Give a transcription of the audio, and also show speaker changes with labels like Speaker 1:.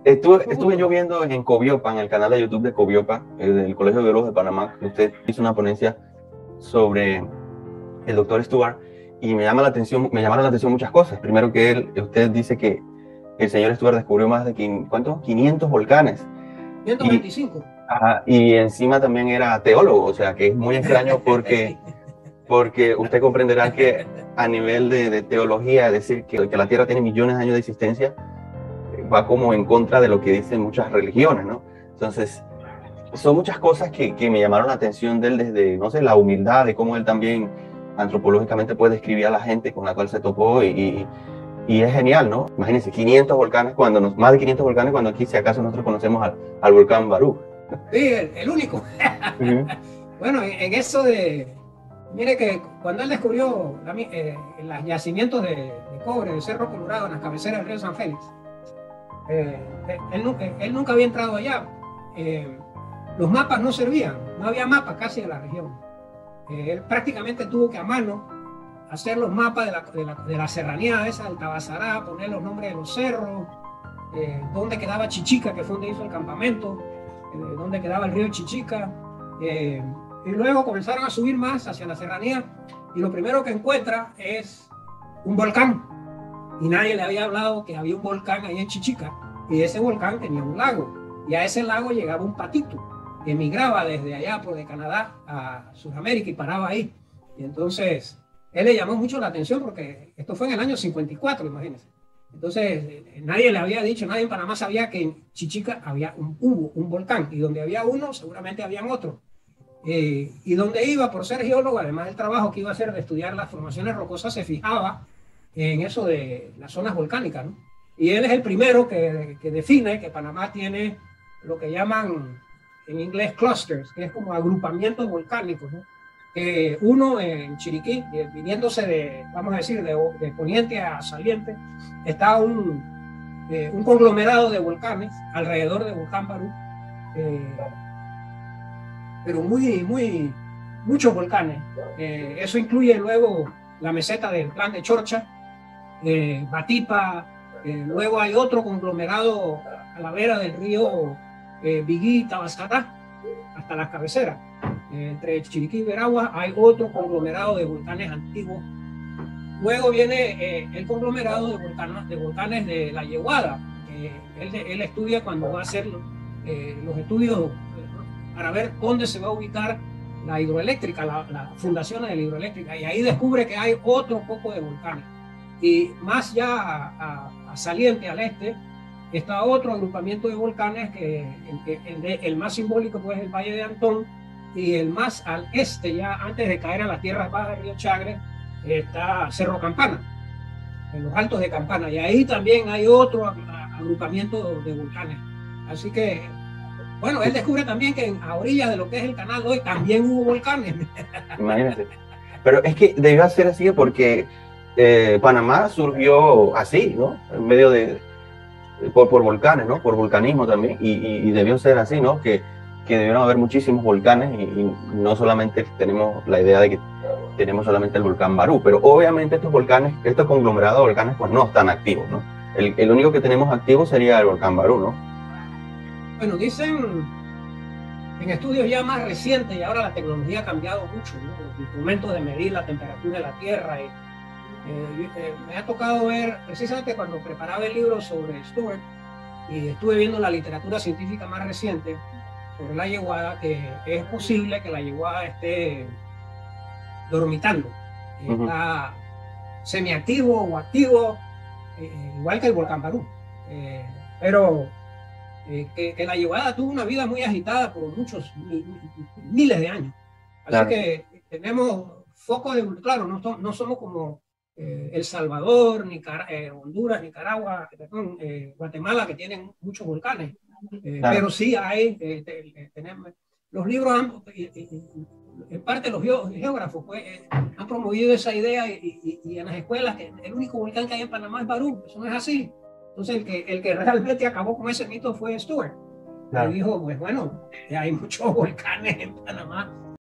Speaker 1: Estuve yo viendo en Coviopa, en el canal de YouTube de Coviopa, del Colegio de Biólogos de Panamá, que usted hizo una ponencia sobre el doctor Stuart, y me llamaron la atención muchas cosas. Primero que usted dice que el señor Stuart descubrió más de, ¿cuántos? 500 volcanes.
Speaker 2: 125.
Speaker 1: Y encima también era teólogo, o sea, que es muy extraño porque usted comprenderá que a nivel de teología, decir que la Tierra tiene millones de años de existencia, va como en contra de lo que dicen muchas religiones, ¿no? Entonces, son muchas cosas que me llamaron la atención de él desde, no sé, la humildad, de cómo él también antropológicamente puede describir a la gente con la cual se topó y es genial, ¿no? Imagínense, 500 volcanes, más de 500 volcanes cuando aquí, si acaso, nosotros conocemos al volcán Barú.
Speaker 2: Sí, el único. Bueno, en eso de... Mire que cuando él descubrió los yacimientos de cobre del Cerro Colorado en las cabeceras del río San Félix, él nunca había entrado allá. Los mapas no servían, no había mapas casi de la región. Él prácticamente tuvo que a mano hacer los mapas de la serranía esa del Tabasará, poner los nombres de los cerros, dónde quedaba Chichica, que fue donde hizo el campamento, dónde quedaba el río Chichica. Y luego comenzaron a subir más hacia la serranía y lo primero que encuentra es un volcán. Y nadie le había hablado que había un volcán ahí en Chichica. Y ese volcán tenía un lago. Y a ese lago llegaba un patito que migraba desde allá, de Canadá a Sudamérica y paraba ahí. Y entonces él le llamó mucho la atención porque esto fue en el año 54, imagínense. Entonces nadie le había dicho, nadie en Panamá sabía que en Chichica hubo un volcán. Y donde había uno, seguramente habían otros. Y donde iba, por ser geólogo, además del trabajo que iba a hacer de estudiar las formaciones rocosas, se fijaba en eso de las zonas volcánicas, ¿no? Y él es el primero que define que Panamá tiene lo que llaman en inglés clusters, que es como agrupamientos volcánicos, ¿no? Uno en Chiriquí, viniéndose de, vamos a decir, de poniente a saliente, está un conglomerado de volcanes alrededor del volcán Barú, pero muchos volcanes. Eso incluye luego la meseta del Plan de Chorcha, Batipa, luego hay otro conglomerado a la vera del río Biguí y Tabasará, hasta las cabeceras. Entre Chiriquí y Veragua hay otro conglomerado de volcanes antiguos. Luego viene el conglomerado de volcanes de la Yeguada. Él estudia cuando va a hacer los estudios para ver dónde se va a ubicar la hidroeléctrica, la fundación de la hidroeléctrica, y ahí descubre que hay otro poco de volcanes. Y más ya a saliente, al este, está otro agrupamiento de volcanes, el más simbólico pues, es el Valle de Antón, y el más al este, ya antes de caer a las tierras bajas del río Chagre, está Cerro Campana, en los altos de Campana, y ahí también hay otro agrupamiento de volcanes. Así que, bueno, él descubre también que a orillas de lo que es el canal hoy también hubo volcanes.
Speaker 1: Imagínate. Pero es que debió ser así porque Panamá surgió así, ¿no? En medio por volcanes, ¿no? Por volcanismo también. Y debió ser así, ¿no? Que debieron haber muchísimos volcanes y no solamente tenemos la idea de que tenemos solamente el volcán Barú, pero obviamente estos volcanes, estos conglomerados de volcanes, pues no están activos, ¿no? El único que tenemos activo sería el volcán Barú, ¿no?
Speaker 2: Bueno, dicen en estudios ya más recientes, y ahora la tecnología ha cambiado mucho, ¿no? Los instrumentos de medir la temperatura de la Tierra. Me ha tocado ver, precisamente cuando preparaba el libro sobre Stuart, y estuve viendo la literatura científica más reciente sobre la yeguada, que es posible que la yeguada esté dormitando, está semiactivo o activo, igual que el volcán Barú. Pero que la yeguada tuvo una vida muy agitada por muchos, miles de años. Así claro. Que tenemos focos de, claro, no somos como El Salvador, Honduras, Nicaragua, Guatemala, que tienen muchos volcanes. Claro. Pero sí hay, tenemos, los libros, en parte los geógrafos pues, han promovido esa idea y en las escuelas que el único volcán que hay en Panamá es Barú. Eso no es así. Entonces el que realmente acabó con ese mito fue Stuart. Claro. Y dijo, pues bueno, hay muchos volcanes en Panamá